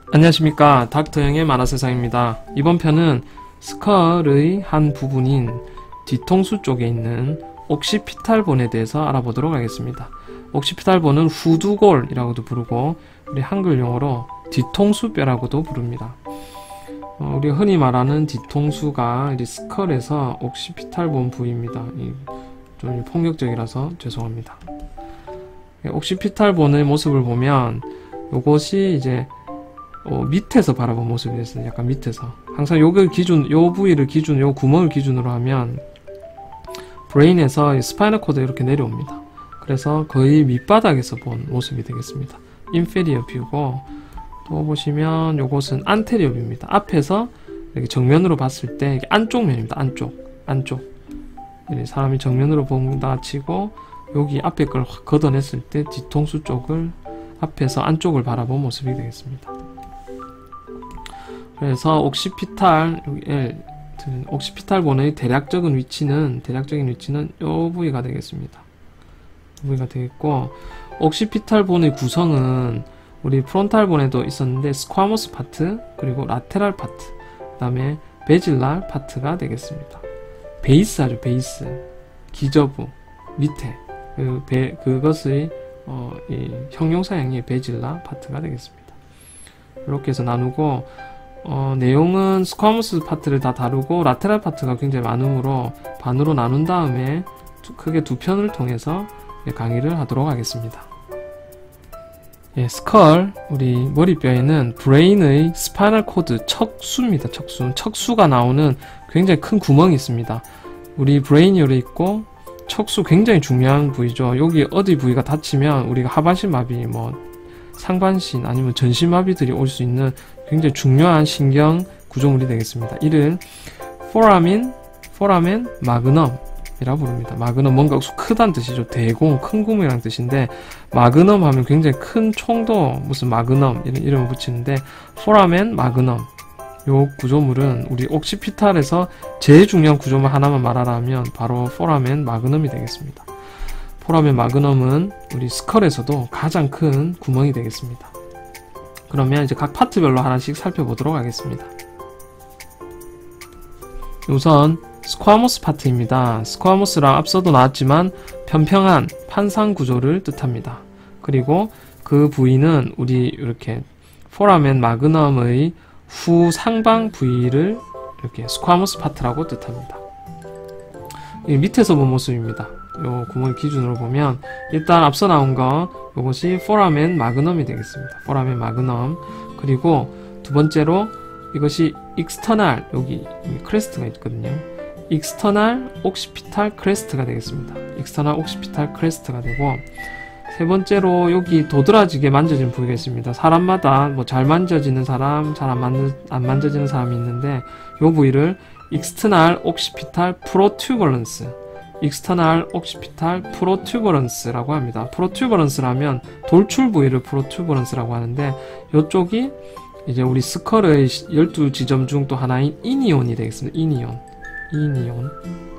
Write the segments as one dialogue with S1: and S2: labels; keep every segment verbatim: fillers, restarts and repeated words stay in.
S1: 안녕하십니까, 닥터영의 만화세상입니다. 이번 편은 스컬의 한 부분인 뒤통수 쪽에 있는 옥시피탈본에 대해서 알아보도록 하겠습니다. 옥시피탈본은 후두골이라고도 부르고 우리 한글 용어로 뒤통수뼈라고도 부릅니다. 어, 우리가 흔히 말하는 뒤통수가 이 스컬에서 옥시피탈본 부위입니다. 이, 좀 폭력적이라서 죄송합니다. 옥시피탈본의 모습을 보면 요것이 이제 어, 밑에서 바라본 모습이 됐어요. 약간 밑에서. 항상 요걸 기준, 요 부위를 기준, 요 구멍을 기준으로 하면 브레인에서 이 스파이널 코드 이렇게 내려옵니다. 그래서 거의 밑바닥에서 본 모습이 되겠습니다. 인페리어 뷰고, 또 보시면 요것은 안테리어 뷰입니다. 앞에서 이렇게 정면으로 봤을 때 이게 안쪽 면입니다. 안쪽, 안쪽. 사람이 정면으로 본다 치고 여기 앞에 걸 확 걷어냈을 때 뒤통수 쪽을 앞에서 안쪽을 바라본 모습이 되겠습니다. 그래서 옥시피탈, 옥시피탈본의 대략적인 위치는, 대략적인 위치는 이 부위가 되겠습니다. 이 부위가 되겠고, 옥시피탈본의 구성은 우리 프론탈본에도 있었는데, 스쿼머스 파트, 그리고 라테랄 파트, 그 다음에 베질랄 파트가 되겠습니다. 베이스 하죠, 베이스. 기저부, 밑에. 그, 배, 그것의, 어, 이 형용사형이 베질라 파트가 되겠습니다. 이렇게 해서 나누고, 어, 내용은 스쿼머스 파트를 다 다루고 라테랄 파트가 굉장히 많으므로 반으로 나눈 다음에 두, 크게 두 편을 통해서 강의를 하도록 하겠습니다. 예, 스컬, 우리 머리뼈에는 브레인의 스파이널 코드, 척수입니다. 척수. 척수가 나오는 굉장히 큰 구멍이 있습니다. 우리 브레인이 열려 있고 척수 굉장히 중요한 부위죠. 여기 어디 부위가 다치면 우리가 하반신 마비, 뭐 상반신 아니면 전신 마비들이 올 수 있는 굉장히 중요한 신경 구조물이 되겠습니다. 이를 포라민, 포라멘 마그넘이라고 부릅니다. 마그넘, 뭔가 크다는 뜻이죠. 대공, 큰 구멍이라는 뜻인데, 마그넘 하면 굉장히 큰 총도 무슨 마그넘 이런 이름을 붙이는데, 포라멘 마그넘, 요 구조물은 우리 옥시피탈에서 제일 중요한 구조물 하나만 말하라 하면 바로 포라멘 마그넘이 되겠습니다. 포라멘 마그넘은 우리 스컬에서도 가장 큰 구멍이 되겠습니다. 그러면 이제 각 파트별로 하나씩 살펴보도록 하겠습니다. 우선 스쿼머스 파트입니다. 스쿼머스랑 앞서도 나왔지만 평평한 판상 구조를 뜻합니다. 그리고 그 부위는 우리 이렇게 포라멘 마그넘의 후 상방 부위를 이렇게 스쿼머스 파트라고 뜻합니다. 이 밑에서 본 모습입니다. 요 구멍 기준으로 보면 일단 앞서 나온 거 요것이 포라멘 마그넘이 되겠습니다. 포라멘 마그넘. 그리고 두 번째로 이것이 익스터널, 여기 크레스트가 있거든요. 익스터널 옥시피탈 크레스트가 되겠습니다. 익스터널 옥시피탈 크레스트가 되고, 세 번째로 여기 도드라지게 만져지는 부위가 있습니다. 사람마다 뭐 잘 만져지는 사람, 잘 안 만, 안 만져지는 사람이 있는데 요 부위를 익스터널 옥시피탈 프로튜버런스, 익스터널 옥시피탈 프로튜버런스라고 합니다. 프로튜버런스라면 돌출 부위를 프로튜버런스라고 하는데, 이쪽이 이제 우리 스컬의 열두 지점 중 또 하나인 이니온이 되겠습니다. 이니온, 이니온,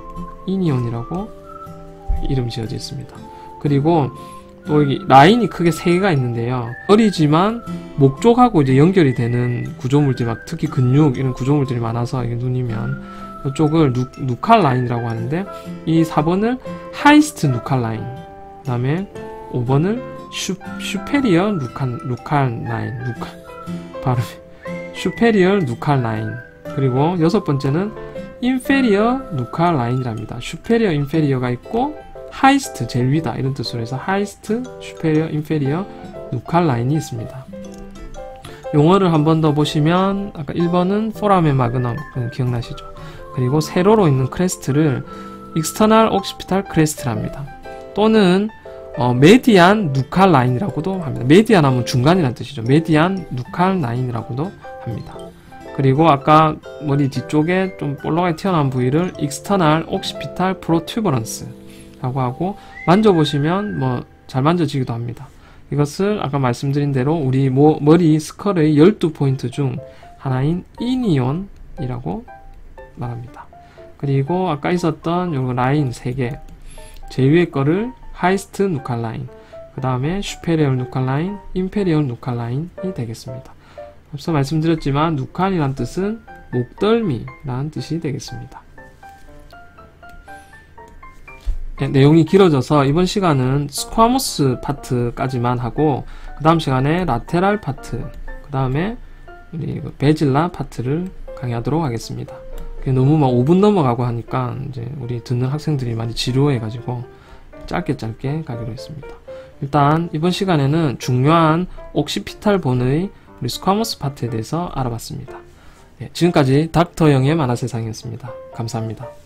S1: 이니온이라고 이름 지어져 있습니다. 그리고 또 여기 라인이 크게 세 개가 있는데요. 어리지만 목 쪽하고 이제 연결이 되는 구조물들, 막 특히 근육 이런 구조물들이 많아서 이게 눈이면 이쪽을 누, 누칼 라인이라고 하는데, 이 사 번을 하이스트 누칼 라인, 그 다음에 오 번을 슈, 슈페리어 누칼, 누칼 라인, 누칼, 발음이, 슈페리어 누칼 라인, 그리고 여섯 번째는 인페리어 누칼 라인이랍니다. 슈페리어, 인페리어가 있고, 하이스트, 제일 위다, 이런 뜻으로 해서 하이스트, 슈페리어, 인페리어 누칼 라인이 있습니다. 용어를 한 번 더 보시면, 아까 일 번은 포라멘 마그넘, 기억나시죠? 그리고 세로로 있는 크레스트를 익스터널 옥시피탈 크레스트랍니다. 또는 어, 메디안 누칼 라인이라고도 합니다. 메디안 하면 중간이라는 뜻이죠. 메디안 누칼 라인이라고도 합니다. 그리고 아까 머리 뒤쪽에 좀 볼록하게 튀어나온 부위를 익스터널 옥시피탈 프로튜버런스라고 하고, 만져보시면 뭐 잘 만져지기도 합니다. 이것을 아까 말씀드린 대로 우리 모, 머리 스컬의 열두 포인트 중 하나인 이니온이라고 말합니다. 그리고 아까 있었던 요 라인 세 개, 제일 위에 거를 하이스트 누칼 라인, 그 다음에 슈페리얼 누칼 라인, 인페리얼 누칼 라인이 되겠습니다. 앞서 말씀드렸지만 누칸이란 뜻은 목덜미란 뜻이 되겠습니다. 네, 내용이 길어져서 이번 시간은 스쿼모스 파트까지만 하고 그 다음 시간에 라테랄 파트, 그 다음에 우리 베질라 파트를 강의하도록 하겠습니다. 너무 막 오 분 넘어가고 하니까 이제 우리 듣는 학생들이 많이 지루해가지고 짧게 짧게 가기로 했습니다. 일단 이번 시간에는 중요한 옥시피탈 본의 우리 스쿼모스 파트에 대해서 알아봤습니다. 네, 지금까지 닥터 영의 만화세상이었습니다. 감사합니다.